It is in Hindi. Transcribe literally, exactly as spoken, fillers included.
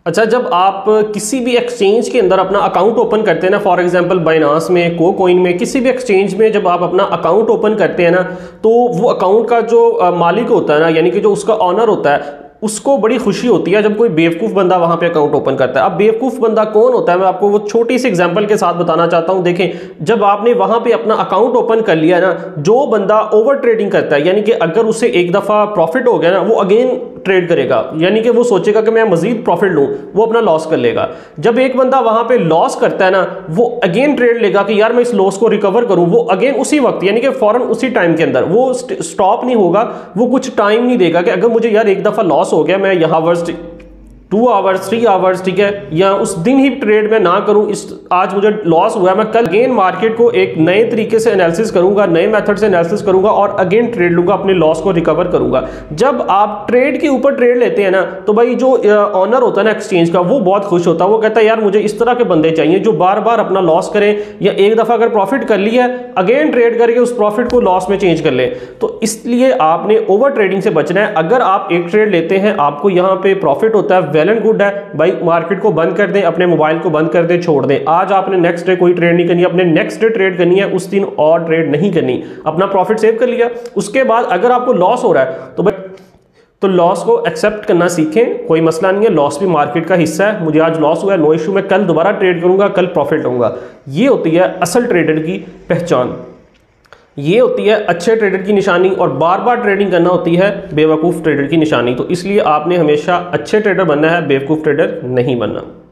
अच्छा, जब आप किसी भी एक्सचेंज के अंदर अपना अकाउंट ओपन करते हैं ना, फॉर एग्जांपल बाइनांस में, को कोइन में, किसी भी एक्सचेंज में जब आप अपना अकाउंट ओपन करते हैं ना, तो वो अकाउंट का जो मालिक होता है ना, यानी कि जो उसका ऑनर होता है, उसको बड़ी खुशी होती है जब कोई बेवकूफ़ बंदा वहां पे अकाउंट ओपन करता है। अब बेवकूफ़ बंदा कौन होता है, मैं आपको वो छोटी सी एग्जांपल के साथ बताना चाहता हूं। देखें, जब आपने वहां पे अपना अकाउंट ओपन कर लिया ना, जो बंदा ओवर ट्रेडिंग करता है, यानी कि अगर उसे एक दफ़ा प्रॉफिट हो गया ना, वो अगेन ट्रेड करेगा, यानी कि वो सोचेगा कि मैं मजीद प्रॉफिट लूं, वो अपना लॉस कर लेगा। जब एक बंदा वहां पे लॉस करता है ना, वो अगेन ट्रेड लेगा कि यार मैं इस लॉस को रिकवर करूं, वो अगेन उसी वक्त, यानी कि फौरन उसी टाइम के अंदर, वो स्टॉप नहीं होगा, वो कुछ टाइम नहीं देगा कि अगर मुझे यार एक दफ़ा लॉस हो गया, मैं यहाँ worst two hours three hours ठीक है, या उस दिन ही ट्रेड में ना करूं, इस आज मुझे लॉस हुआ, मैं कल अगेन मार्केट को एक नए तरीके से एनालिसिस करूंगा, नए मेथड से एनालिसिस करूंगा और अगेन ट्रेड लूंगा, अपने लॉस को रिकवर करूंगा। जब आप ट्रेड के ऊपर ट्रेड लेते हैं ना, तो भाई जो ऑनर होता है ना एक्सचेंज का, वो बहुत खुश होता है। वो कहता है यार मुझे इस तरह के बंदे चाहिए जो बार बार अपना लॉस करें, या एक दफा अगर प्रॉफिट कर लिया है अगेन ट्रेड करके उस प्रॉफिट को लॉस में चेंज कर ले। तो इसलिए आपने ओवर ट्रेडिंग से बचना है। अगर आप एक ट्रेड लेते हैं, आपको यहाँ पे प्रॉफिट होता है, वेल एंड गुड है भाई, मार्केट को बंद कर दें, अपने मोबाइल को बंद कर दें, छोड़ दें। आज आपने नेक्स्ट डे कोई ट्रेड नहीं करनी, अपने नेक्स्ट डे ट्रेड करनी है, उस दिन और ट्रेड नहीं करनी, अपना प्रॉफिट सेव कर लिया। उसके बाद अगर आपको लॉस हो रहा है तो भाई तो लॉस को एक्सेप्ट करना सीखें, कोई मसला नहीं है, लॉस भी मार्केट का हिस्सा है। मुझे आज लॉस हुआ है, नो इशू, मैं कल दोबारा ट्रेड करूंगा, कल प्रॉफिट लूंगा। ये होती है असल ट्रेडर की पहचान, ये होती है अच्छे ट्रेडर की निशानी, और बार बार ट्रेडिंग करना होती है बेवकूफ़ ट्रेडर की निशानी। तो इसलिए आपने हमेशा अच्छे ट्रेडर बनना है, बेवकूफ़ ट्रेडर नहीं बनना।